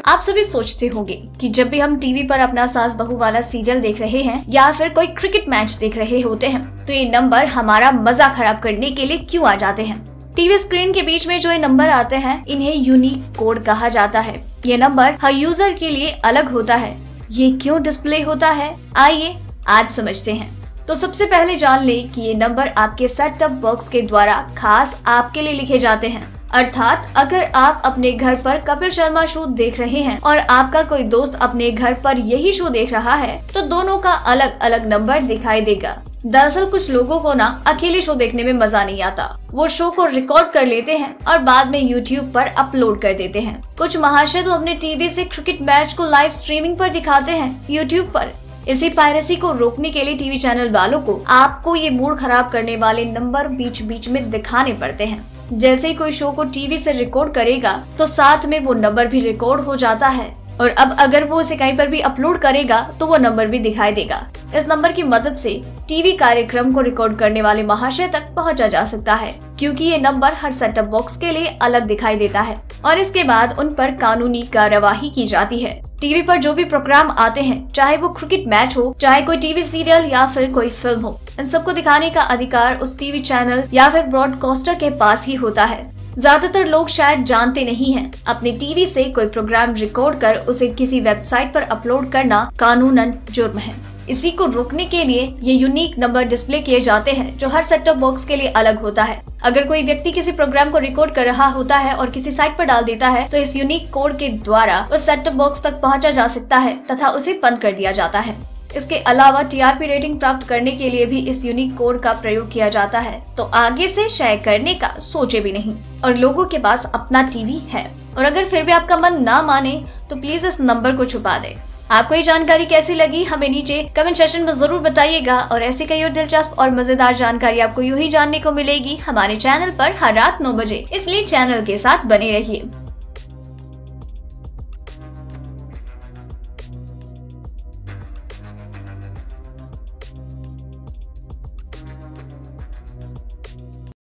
आप सभी सोचते होंगे कि जब भी हम टीवी पर अपना सास बहू वाला सीरियल देख रहे हैं या फिर कोई क्रिकेट मैच देख रहे होते हैं तो ये नंबर हमारा मजा खराब करने के लिए क्यों आ जाते हैं। टीवी स्क्रीन के बीच में जो ये नंबर आते हैं इन्हें यूनिक कोड कहा जाता है। ये नंबर हर यूजर के लिए अलग होता है। ये क्यों डिस्प्ले होता है, आइए आज समझते हैं। तो सबसे पहले जान ले कि ये नंबर आपके सेट टॉप बॉक्स के द्वारा खास आपके लिए लिखे जाते हैं। अर्थात अगर आप अपने घर पर कपिल शर्मा शो देख रहे हैं और आपका कोई दोस्त अपने घर पर यही शो देख रहा है तो दोनों का अलग अलग नंबर दिखाई देगा। दरअसल कुछ लोगों को ना अकेले शो देखने में मजा नहीं आता, वो शो को रिकॉर्ड कर लेते हैं और बाद में YouTube पर अपलोड कर देते हैं। कुछ महाशय तो अपने टीवी से क्रिकेट मैच को लाइव स्ट्रीमिंग पर दिखाते हैं YouTube पर। इसी पायरेसी को रोकने के लिए टीवी चैनल वालों को आपको ये मूड खराब करने वाले नंबर बीच बीच में दिखाने पड़ते हैं। जैसे ही कोई शो को टीवी से रिकॉर्ड करेगा तो साथ में वो नंबर भी रिकॉर्ड हो जाता है और अब अगर वो उसे कहीं पर भी अपलोड करेगा तो वो नंबर भी दिखाई देगा। इस नंबर की मदद से टीवी कार्यक्रम को रिकॉर्ड करने वाले महाशय तक पहुंचा जा सकता है, क्योंकि ये नंबर हर सेटअप बॉक्स के लिए अलग दिखाई देता है और इसके बाद उन पर कानूनी कार्यवाही की जाती है। टीवी पर जो भी प्रोग्राम आते हैं, चाहे वो क्रिकेट मैच हो, चाहे कोई टीवी सीरियल या फिर कोई फिल्म हो, इन सबको दिखाने का अधिकार उस टीवी चैनल या फिर ब्रॉडकास्टर के पास ही होता है। ज्यादातर लोग शायद जानते नहीं हैं, अपने टीवी से कोई प्रोग्राम रिकॉर्ड कर उसे किसी वेबसाइट पर अपलोड करना कानूनन जुर्म है। इसी को रोकने के लिए ये यूनिक नंबर डिस्प्ले किए जाते हैं जो हर सेट टॉप बॉक्स के लिए अलग होता है। अगर कोई व्यक्ति किसी प्रोग्राम को रिकॉर्ड कर रहा होता है और किसी साइट पर डाल देता है तो इस यूनिक कोड के द्वारा उस सेट टॉप बॉक्स तक पहुंचा जा सकता है तथा उसे बंद कर दिया जाता है। इसके अलावा टीआरपी रेटिंग प्राप्त करने के लिए भी इस यूनिक कोड का प्रयोग किया जाता है, तो आगे से शेयर करने का सोचे भी नहीं। और लोगों के पास अपना टीवी है और अगर फिर भी आपका मन ना माने तो प्लीज इस नंबर को छुपा दे। आपको ये जानकारी कैसी लगी हमें नीचे कमेंट सेक्शन में जरूर बताइएगा और ऐसी कई और दिलचस्प और मजेदार जानकारी आपको यूं ही जानने को मिलेगी हमारे चैनल पर हर रात 9 बजे, इसलिए चैनल के साथ बने रहिए।